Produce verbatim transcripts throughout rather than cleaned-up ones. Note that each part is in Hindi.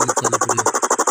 लेके चल पड़े।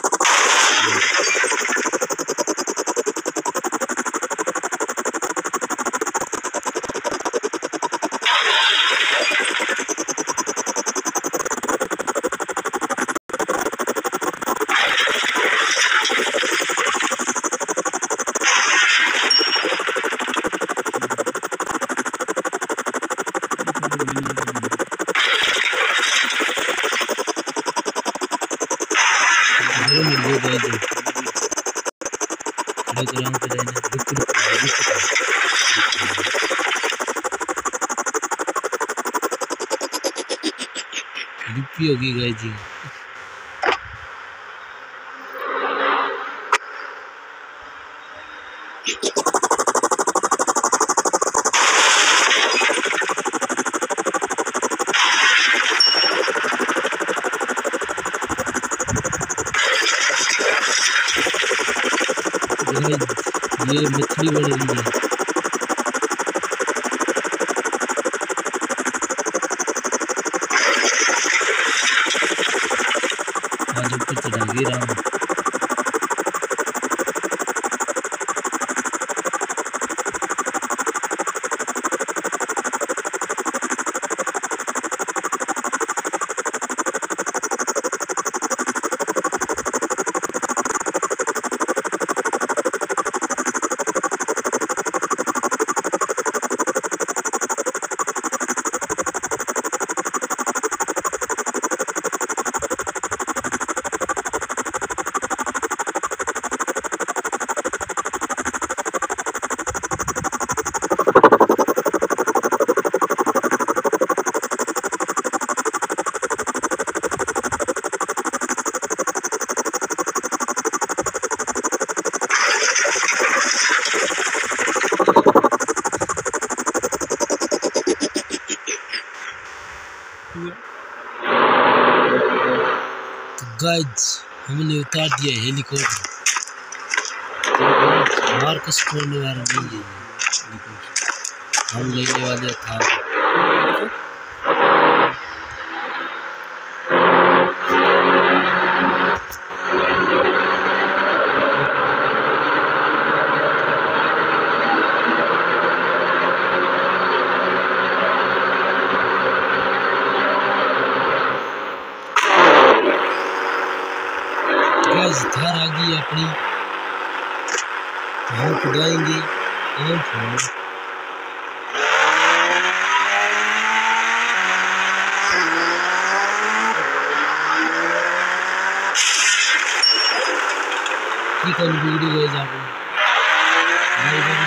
लिपि होगी गाइस जी। ये मछली बन रही है। आज ऊपर चढ़ा गिरा हूँ। गाइस हमने उतार दिया हेलीकॉप्टर। मार्कस छोड़ने वाला नहीं है, हम लेने वाले था। गाइस थार आ गई अपनी, हम खुदाएंगे और छोड़। ये कौन वीडियो गाइस आपको